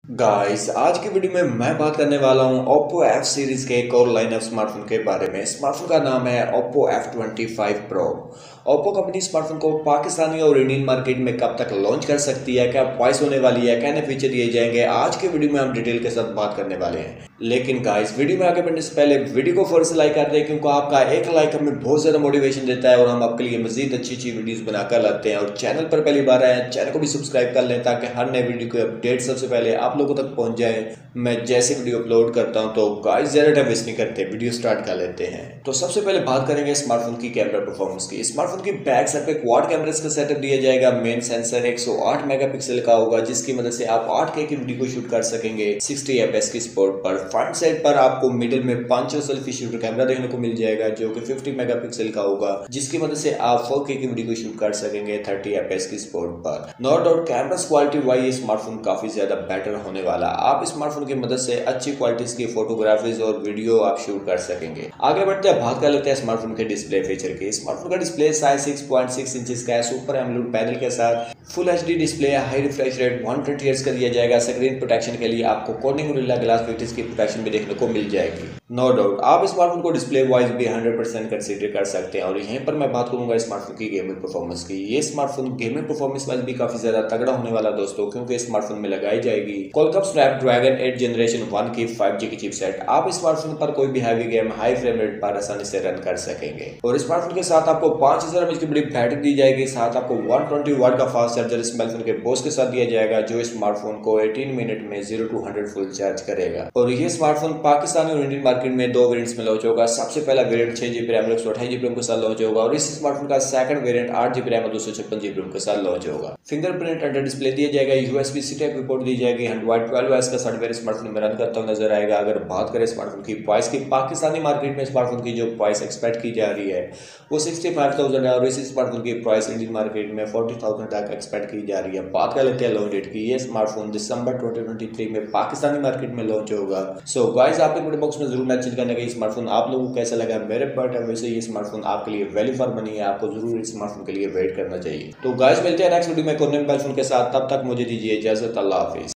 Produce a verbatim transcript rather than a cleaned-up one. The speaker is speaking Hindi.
गाइस आज की वीडियो में मैं बात करने वाला हूं Oppo F सीरीज के एक और लाइन ऑफ स्मार्टफोन के बारे में। स्मार्टफोन का नाम है Oppo F twenty five Pro। Oppo company smartphone को पाकिस्तानी और इंडियन मार्केट में कब तक लॉन्च कर सकती है, क्या प्राइस होने वाली है, क्या नए फीचर दिए जाएंगे, आज के वीडियो में हम डिटेल के साथ बात करने वाले हैं। लेकिन गाइस वीडियो में आगे बढ़ने से पहले वीडियो को फौरन से लाइक कर दें, क्योंकि आपका एक लाइक हमें बहुत ज्यादा मोटिवेशन देता है और हम आपके लिए मजीद अच्छी अच्छी वीडियोस बनाकर लाते हैं। और चैनल पर पहली बार आए हैं, चैनल को भी सब्सक्राइब कर लें ताकि हर नए वीडियो के अपडेट सबसे पहले आप लोगों तक पहुंच जाए मैं जैसे वीडियो अपलोड करता हूं। तो गाइस ज्यादा टाइम वेस्ट नहीं करते, वीडियो स्टार्ट कर लेते हैं। तो सबसे पहले बात करेंगे स्मार्टफोन की कैमरा परफॉर्मेंस की। स्मार्टफोन की बैक साइड पे क्वाड कैमरास का सेटअप दिया जाएगा। मेन सेंसर एक सौ आठ मेगापिक्सल का होगा, जिसकी मदद से आप आठ के की वीडियो को शूट कर सकेंगे साठ एफ पी एस की स्पोर्ट पर। फ्रंट साइड पर आपको मिडिल में पांच सौ सेल्फी शूटर कैमरा देखने को मिल जाएगा, जो कि पचास मेगापिक्सल का होगा, जिसकी मदद से आप फोर के की वीडियो को शूट कर सकेंगे तीस एफ पी एस की स्पोर्ट पर। No doubt camera quality wise smartphone काफी ज्यादा बेटर होने वाला। आप स्मार्टफोन की मदद से अच्छी क्वालिटी की फोटोग्राफीज और वीडियो आप शूट कर सकेंगे। आगे बढ़ते हैं, बात कर लेते हैं स्मार्टफोन के डिस्प्ले फीचर की। स्मार्टफोन का डिस्प्ले साइज छह पॉइंट छह इंच का है, सुपर एमोलेड पैनल के साथ full HD display, high refresh rate एक सौ बीस हर्ट्ज का दिया जाएगा। स्क्रीन प्रोटेक्शन के लिए आपको कॉर्निंग गोरिल्ला ग्लास फिफ्टीज की प्रोटेक्शन भी देखने को मिल जाएगी। नो डाउट आप स्मार्टफोन को डिस्प्ले वाइज भी हंड्रेड परसेंट कंसीडर कर सकते हैं। और यहीं पर मैं बात करूंगा स्मार्टफोन की गेमिंग परफॉर्मेंस की। ये स्मार्टफोन गेमिंग परफॉर्मेंस वाइज भी काफी ज्यादा तगड़ा होने वाला दोस्तों, क्योंकि स्मार्टफोन में लगाई जाएगी Qualcomm Snapdragon eight generation one की फाइव जी की चिपसेट। आप स्मार्टफोन पर कोई भी heavy game high frame rate पर आसानी से रन कर सकेंगे। और स्मार्टफोन के साथ आपको पांच हजार एमएच की बड़ी बैटरी दी जाएगी। साथ आपको एक सौ बीस वाट का फास्ट चार्जर स्मार्टफोन के बॉस के साथ दिया जाएगा, जो स्मार्टफोन को अठारह मिनट में zero to hundred full charge करेगा। और ये स्मार्टफोन पाकिस्तानी और इंडियन मार्केट में दो वेरिएंट्स में लॉन्च होगा। सबसे पहला वेरिएंट छह जीबी रैम एक सौ अट्ठाईस जीबी रैम के साथ लॉन्च होगा, और इस स्मार्टफोन का सेकंड वेरिएंट आठ जीबी रैम और दो सौ छप्पन जीबी रैम के साथ लॉन्च होगा। फिंगरप्रिंट अंडर डिस्प्ले दिया जाएगा, यूएसबी सी टाइप पोर्ट दी जाएगी, एंड्रॉइड ट्वेल्व ओएस का सॉफ्टवेयर स्मार्टफोन में रन करता हुआ नजर आएगा। अगर बात करें स्मार्टफोन की प्राइस की, पाकिस्तानी मार्केट में स्मार्टफोन की जो प्राइस एक्सपेक्ट की जा रही है वो सिक्सटी फाइव थाउजेंड है, और इस स्मार्टफोन की प्राइस इंडियन मार्केट में फोर्टी थाउजेंड तक एक्सपेक्ट की जा रही है। बात कर लेते हैं लॉन्च डेट की। ये स्मार्टफोन दिसंबर ट्वेंटी ट्वेंटी थ्री में पाकिस्तानी मार्केट में लॉन्च होगा। सो गाइस आप कमेंट बॉक्स में जरूर मैंशन करना कि स्मार्टफोन आप लोगों को कैसा लगा। मेरे पॉइंट ऑफ व्यू से ये स्मार्टफोन आपके लिए वैल्यू फॉर मनी है, आपको जरूर इस स्मार्टफोन के लिए वेट करना चाहिए। तो गाइस मिलते हैं नेक्स्ट वीडियो में एक और नए मोबाइल फोन के साथ, तब तक मुझे दीजिए इजाजत। अल्लाह हाफिज।